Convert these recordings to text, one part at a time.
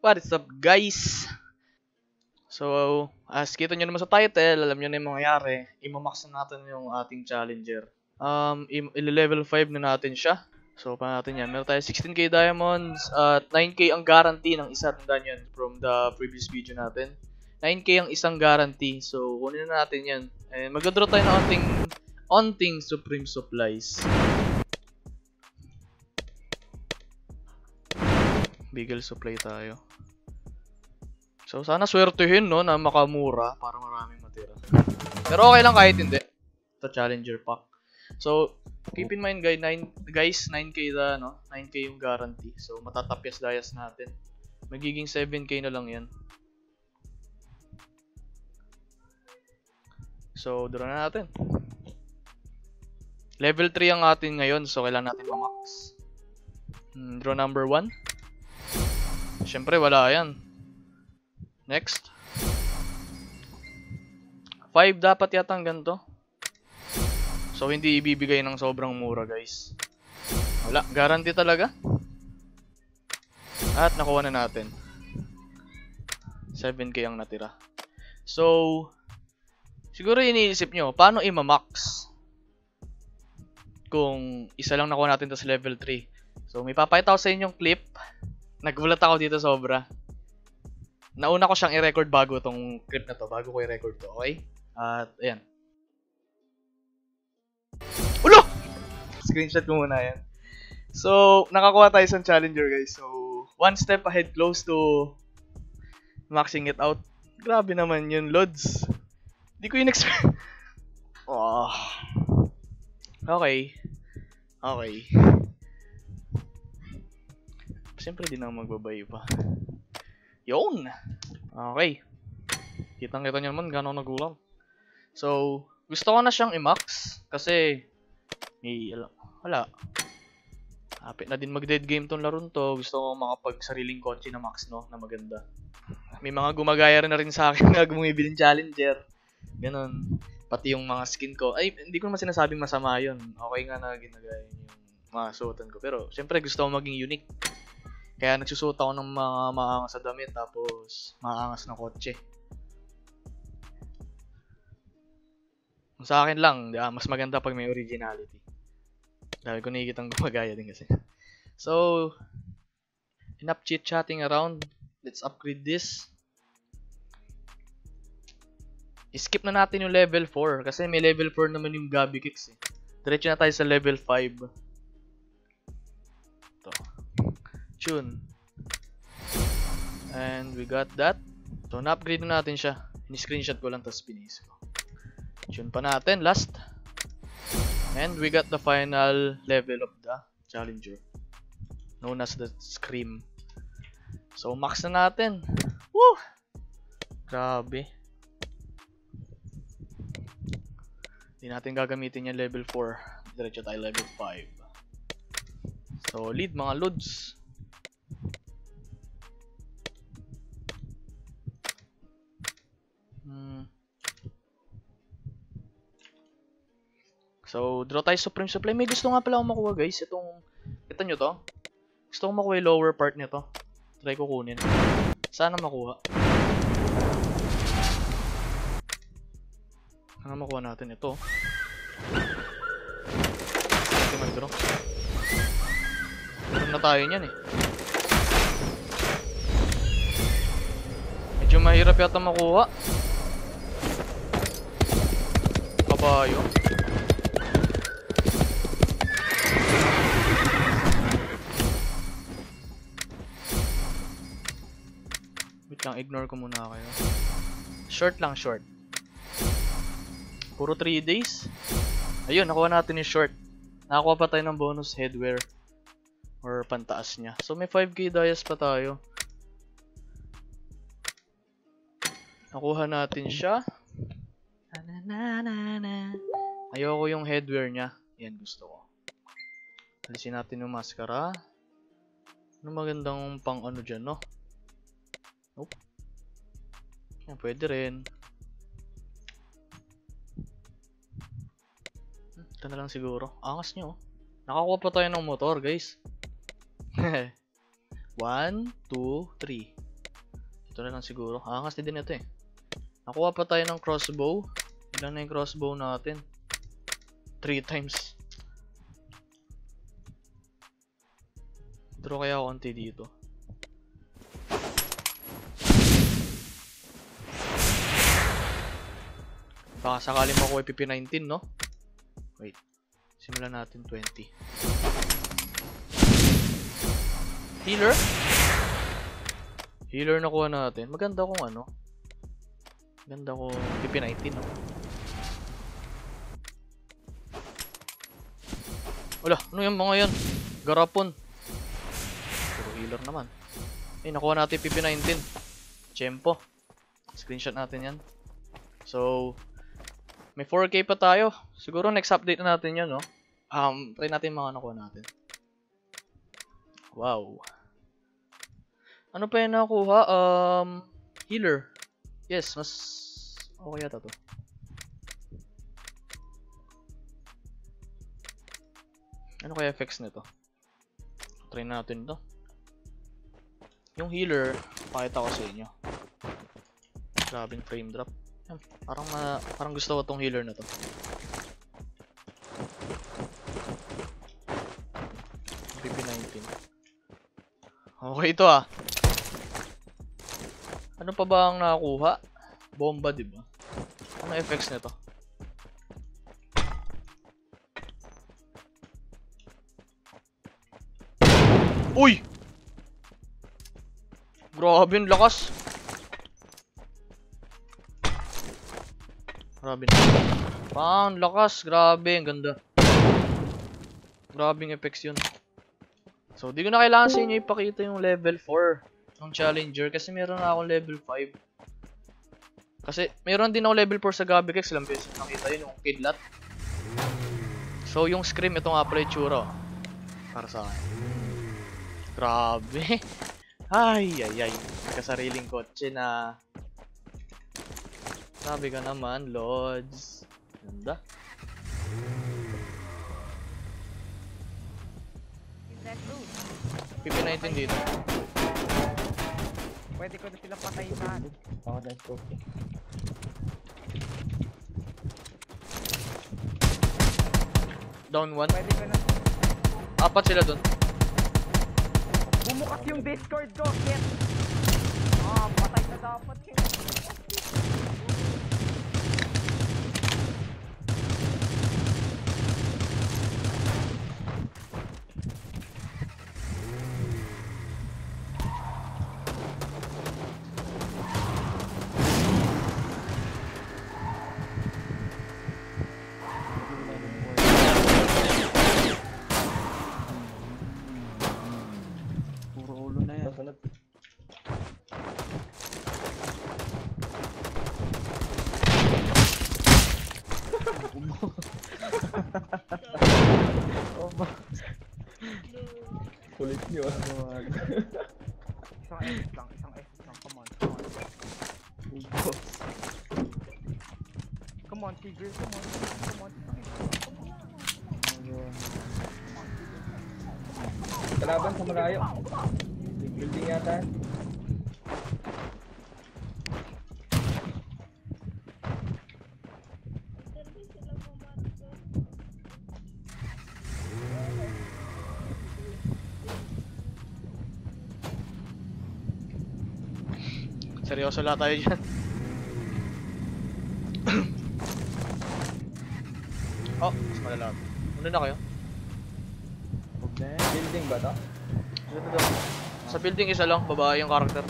What is up, guys? So, as kita nyo naman sa title, alam nyo na yung mangyayari. Imamax na natin yung ating challenger. Level 5 na natin siya. So, pa natin yan. Meron tayo 16k diamonds at 9k ang guarantee ng isa. Tandaan yun from the previous video natin. 9k ang isang guarantee. So, kunin na natin yan. And mag-draw tayo ng onting supreme supplies. Bigel supply tayo. So, sana swertuhin, no, na makamura para maraming matira. Pero okay lang kahit hindi. Ito, challenger pack. So, keep in mind, guys, 9k na, no? 9k yung guarantee. So, matatapyas dayas natin. Magiging 7k na lang yan. So, draw na natin. Level 3 ang atin ngayon, so kailangan natin ma-max. Draw number 1. Siyempre, wala yan. Next. 5 dapat yata ang ganito. So, hindi ibibigay ng sobrang mura, guys. Wala. Guarantee talaga. At nakuha na natin. 7k ang natira. So, siguro iniisip nyo, paano i-max? Kung isa lang nakuha natin sa level 3. So, may papakita ko sa inyong clip. Nagulat ako dito sobra. Nauna ko siyang i-record bago tong clip na to. Bago ko i-record to, okay? At, ayan. Ulo! Screenshot ko muna yan. So, nakakuha tayo sa challenger, guys. So, one step ahead, close to maxing it out. Grabe naman yun, Lods. Hindi ko in-expect. Oh. Okay. Okay. Siyempre, di na magbabay pa. Yun! Okay. Kitang-kita nyo naman gano'ng nagulang. So, gusto ko na siyang i-max. Kasi, wala. Hapit na din mag-dead game tong laron to. Gusto ko makapag-sariling kotse na max, no? Na maganda. May mga gumagaya rin na rin sa akin na bumibili ng challenger. Ganon. Pati yung mga skin ko. Ay, hindi ko naman sinasabing masama yun. Okay nga na ginagaya yung mga suotan ko. Pero, syempre, gusto ko maging unique. Kaya nagsusuot ako ng mga maangas sa damit tapos maangas na kotse. Sa akin lang, mas maganda pag may originality. Dahil ko nakikitang gumagaya din kasi. So, enough chit-chatting around. Let's upgrade this. I-skip na natin yung level 4 kasi may level 4 naman yung Gabi Kicks eh. Diretso na tayo sa level 5. Ito. Tune. And we got that. So, na-upgrade na natin siya. Ni-screenshot ko lang tapos pinis ko. Tune pa natin. Last. And we got the final level of the challenger. Known as the Scream. So, max na natin. Woo! Grabe. Hindi natin gagamitin yung level 4. Diretso tayo level 5. So, lead mga loads. So, draw tayo supreme supply. May gusto nga pala akong makuha, guys. Kita nyo to? Gusto kong makuha yung lower part nito. Try ko kunin. Sana makuha. Sana makuha natin ito. Natin mag-draw. Meron na tayo niyan eh. Medyo mahirap yata makuha. Kabayo. Lang, ignore ko muna kayo. Short lang, short. Puro 3 days. Ayun, nakuha natin yung short. Nakakuha pa tayo ng bonus headwear. Or pantaas niya. So, may 5k dayas pa tayo. Nakuha natin siya. Ayoko yung headwear niya. Yan, gusto ko. Alisin natin yung maskara. Ano magandang pang ano dyan, no? Nope. Yan, pwede rin. Ito na lang siguro. Angas nyo. Nakakuha pa tayo ng motor, guys. 1, 2, 3. Ito na lang siguro. Angas din ito eh. Nakuha pa tayo ng crossbow. Ilan na yung crossbow natin? 3 times. Draw kaya ako konti dito. Baka sakaling makuha PP19, no? Wait. Simulan natin 20. Healer? Healer nakuha natin. Maganda kung ano. Maganda kung PP19, no? Wala, ano yung mga yan? Garapon. Puro healer naman. Nakuha natin PP19. Tsempo. Screenshot natin yan. So, may 4K pa tayo. Siguro next update na natin yun, no? Try natin mga nakuha natin. Wow. Ano pa yung nakuha? Healer. Yes, mas okay yata to. Ano kaya effects nito? Try natin to. Yung healer, pakita ko sa inyo. Grabing frame drop. Yan, parang gusto ko tong healer na to. PP19. Okay ito ah. Ano pa ba ang nakakuha? Bomba, diba? Ano effects nito? Uy! Grabe yung lakas. Grabe na. Pang lakas. Grabe. Ang ganda. Grabe yung effects yun. So, di ko na kailangan sa inyo ipakita yung level 4 ng Challenger kasi meron na akong level 5. Kasi meron din ako level 4 sa Gabigex. Ilang beses nakita yun yung kidlat. So, yung scream, ito nga pala yung tsura. Para sa akin. Grabe. Ay. Kasariling kotse na. Grabe ka naman, Lods. Ganda. PP19 dito. Pwede ko na sila patayin. Ako na scope. Down 1. Pwede ko na. 4 sila dun. Bumukas yung Discord ko, shit! Patay na dapat eh. Puro ulo na yan. Sunod. Kulit nyo. Isang S lang, come on. Come on, Tigger, come on. Kalaban sa malayo. Building yata. Seryoso lang tayo dyan. Oh, mas malala. Una na kayo. Building ba to? Sa building isa lang, babae yung karakter.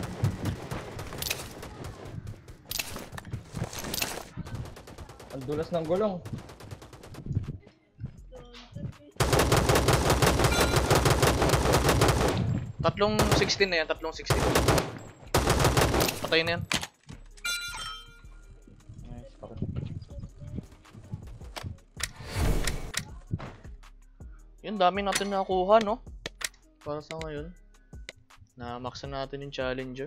Ang dulas ng gulong. Tatlong 16 na yan, tatlong 16. Patay na yan. Nice, bakit? Yun, dami natin nakuha, no? Para sa ngayon. Na-maxan natin yung Challenger.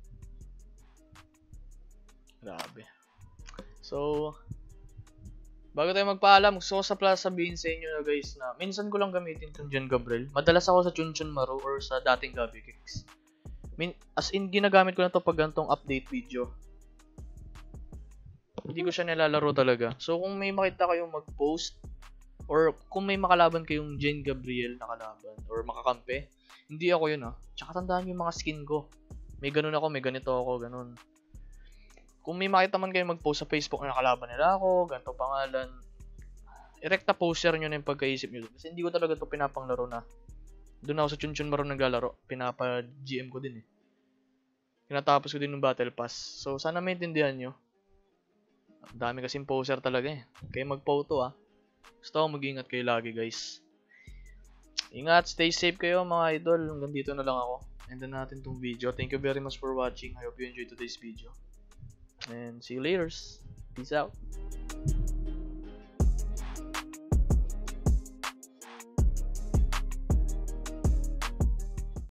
Grabe. So, Bago tayo magpaalam, gusto ko sabihin sa inyo na guys na minsan ko lang gamitin itong John Gabriel. Madalas ako sa Chunchun Maru or sa dating Gabi Kicks. As in, ginagamit ko na to pag ganitong update video. Hindi ko siya nilalaro talaga. So, kung may makita kayong mag-post or kung may makalaban kayong Jane Gabriel na kalaban or makakampi, hindi ako yun Tsaka tandaan nyo yung mga skin ko. May ganun ako, may ganito ako, ganun. Kung may makita man kayo mag-post sa Facebook na nakalaban nila ako, ganito pangalan, erekta poster nyo na yung pagkaisip nyo. Kasi hindi ko talaga to pinapanglaro na. Doon ako sa Chunchun Maru naglalaro. Pinapa-GM ko din Tinatapos ko din ng Battle Pass. So, sana maintindihan nyo. Ang dami kasing poster talaga Kaya mag-photo Gusto ko mag-ingat kayo lagi guys. Ingat, stay safe kayo mga idol. Hanggang dito na lang ako. Endan natin tong video. Thank you very much for watching. I hope you enjoyed today's video. And see you later. Peace out.